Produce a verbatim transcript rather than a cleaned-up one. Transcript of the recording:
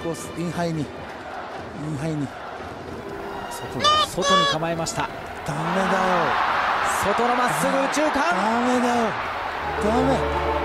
コース、インハイにインハイに外外に構えました。 ダメだよ、 外のまっすぐ右中間。 ダメだよ、ダメ。